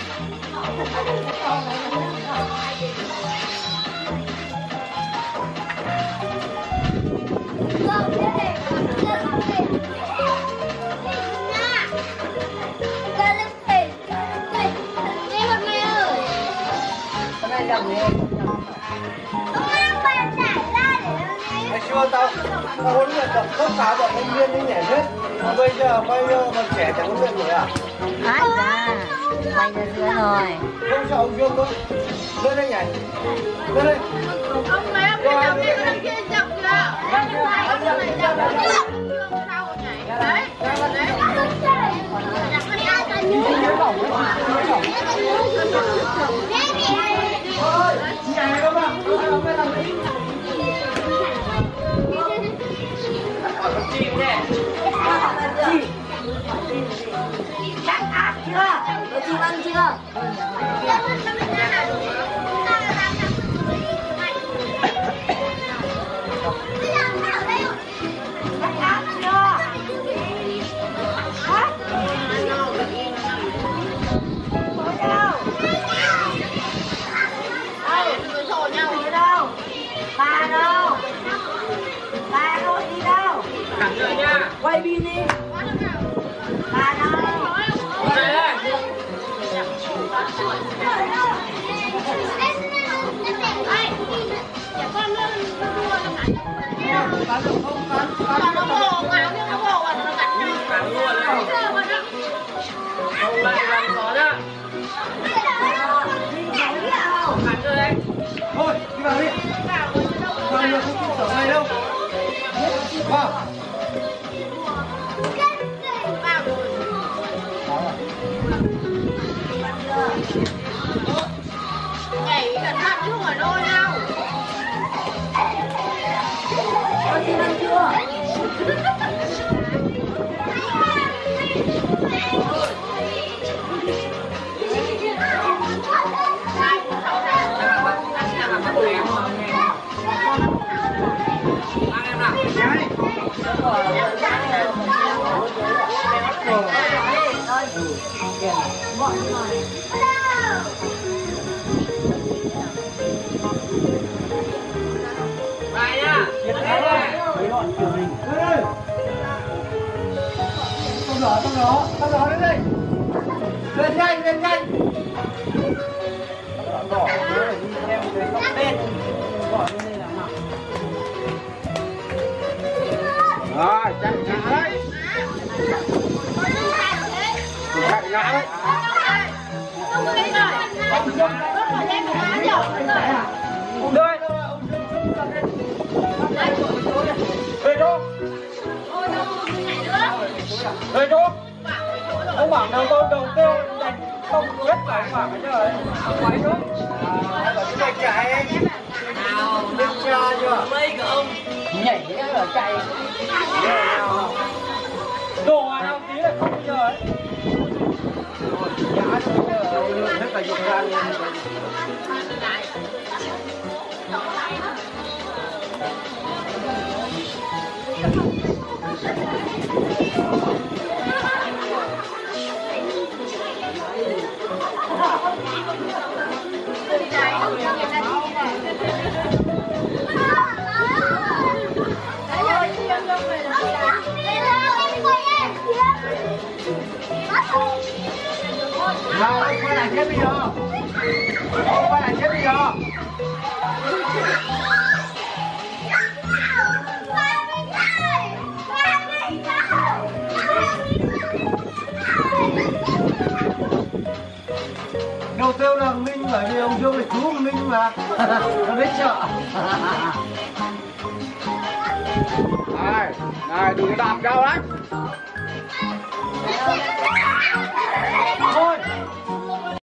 Ngày xưa tao tao huấn luyện tập tất cả bọn thanh niên đi nhảy hết. Mà bây giờ bao nhiêu mà trẻ chẳng huấn luyện nổi à? Ai ra, quay ra giữa rồi. Không sợ ông Dương đâu. Lên đây nhảy. Lên đây. Ông mấy ông kia nào kia thằng kia chậm chưa? Anh này chậm chưa? Sao nhảy? Đấy, đấy. Nhảy các bạn. Chim nè. Chắc ác chưa? Có chim ăn chưa? Chắc ác chưa? Hả? Có đâu? Đâu? Đi đâu? Bà đâu? Bà đâu đi đâu? Cẩn thận nha. Quay pin đi. Bà đâu? Đây đây. Cắn được không? Cắn, cắn. Nó bồ ngáo nhưng nó bồ nó cắn nhau. Cắn luôn đấy. Không lại làm gió nhá. Cắn rồi đấy. Thôi, đi vào đi. Vào được không chịu sở này đâu. Vào. Nhảy cẩn thận chứ không phải nôi đâu. Có chim ăn chưa? Bài nhá. Đây đây. Tông gió, tông gió, tông gió đến đây. Lên nhanh, lên nhanh. Đỏ nữa đi theo cái góc bên. Gọi lên đây là nào. À, chạy ngã đấy. Chạy ngã đấy. Không thấy rồi. Ông dùng nó phải đem một má nhỏ rồi. Đây. Về chỗ. Về chỗ. Ông bảo đầu tôi đầu tiêu đánh không hết cả ông bảo cái trời. Quái chỗ. À, bảo cái này chạy. Nào, nào cha chưa? Mấy cái ông nhảy cái ở chạy. Đồ à nào tí là không bao giờ ấy. Rồi, nhá hết cả dụng ra luôn. Nào, quay lại chết bây giờ. Quay lại chết bây giờ. đầu tiêu là Minh bởi vì ông Dương là chú của Minh mà. Nó biết chợ. Này, này đừng có đạp cao đấy. Thôi